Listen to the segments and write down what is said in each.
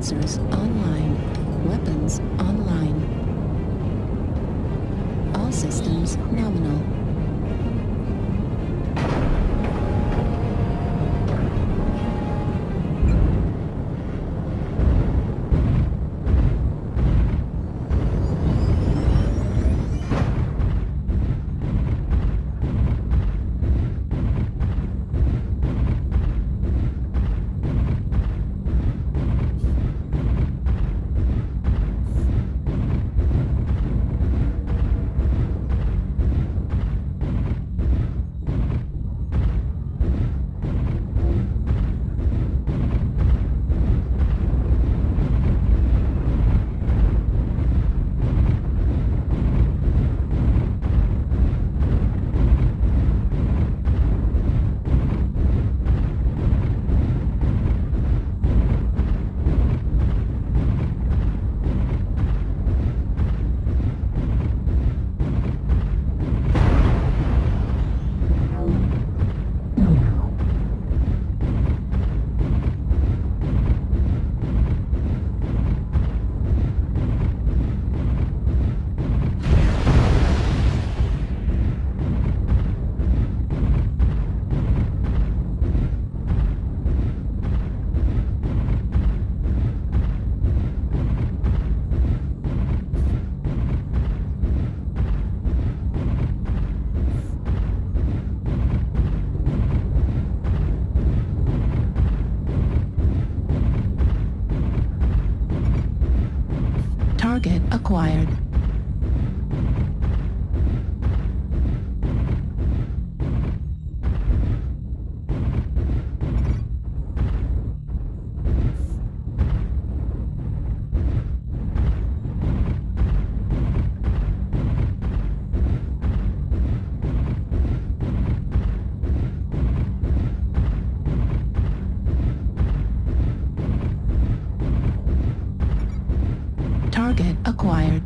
Sensors online. Weapons online. All systems nominal. Target acquired. Target acquired.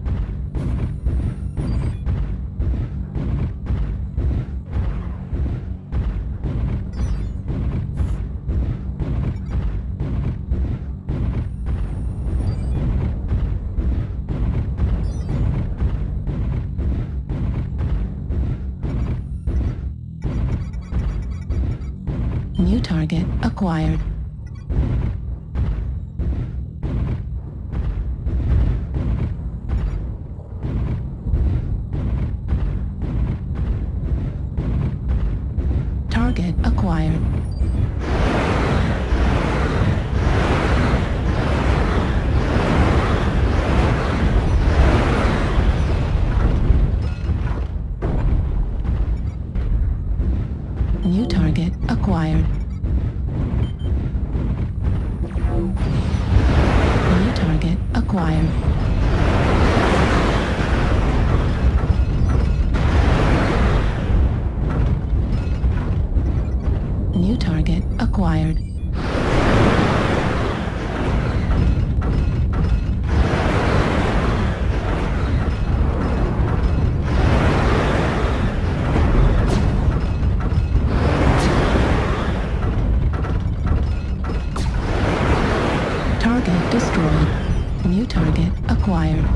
New target acquired. Target acquired. New target acquired. New target acquired. New target acquired. Target destroyed. New target acquired.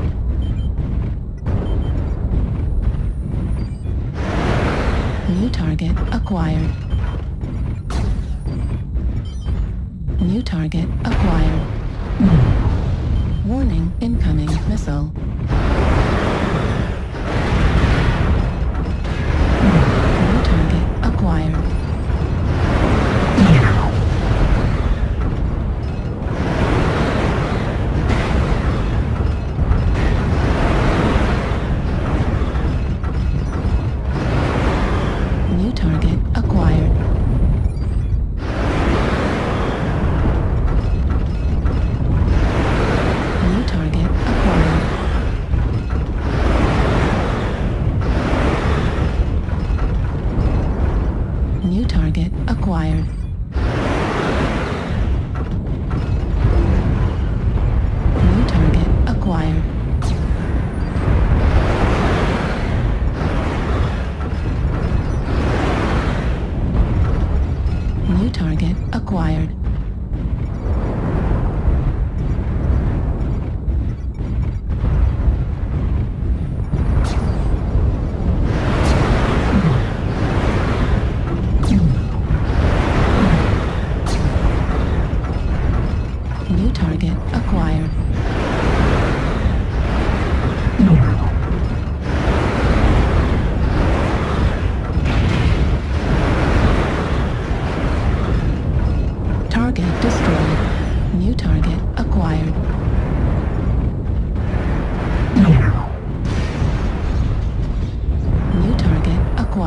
New target acquired. New target acquired. Warning, incoming missile. New target acquired. New target acquired. New target acquired. New target acquired. New target acquired. New target acquired.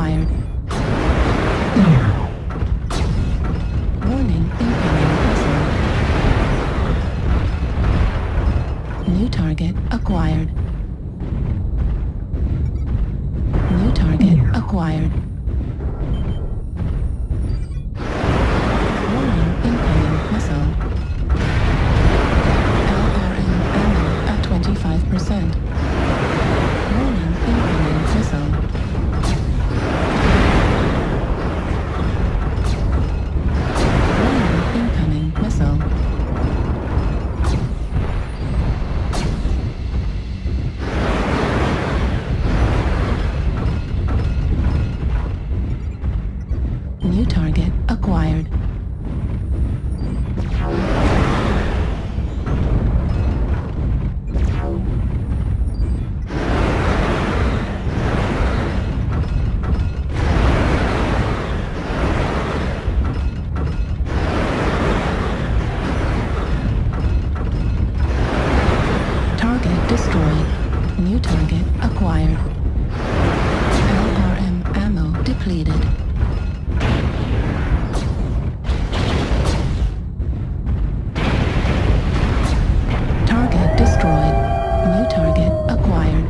acquired. Warning, incoming missile. New target acquired. New target acquired. Warning, incoming missile. LRM ammo at 25%. Warning, incoming missile. Warning, incoming missile. New target acquired. Target destroyed. New target acquired. LRM ammo depleted. Target destroyed. New target acquired.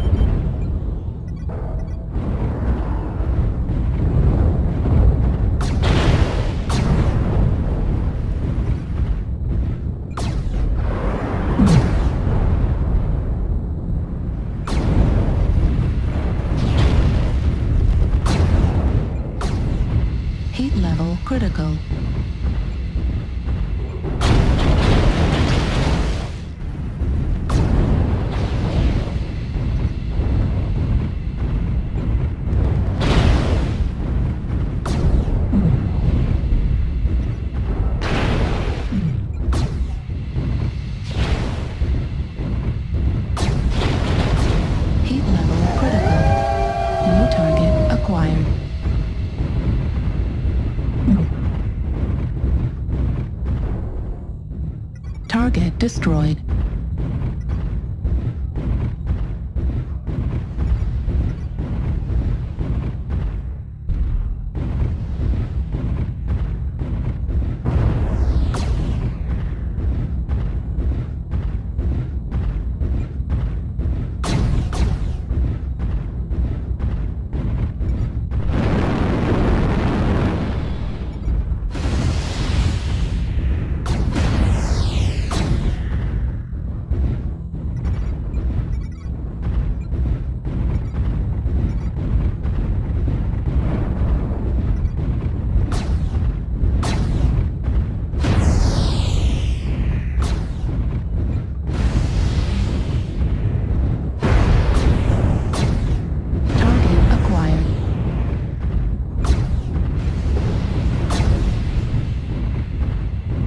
Heat level critical. Heat level critical. New target acquired. Target destroyed.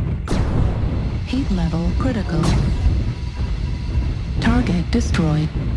Heat level critical. Target destroyed.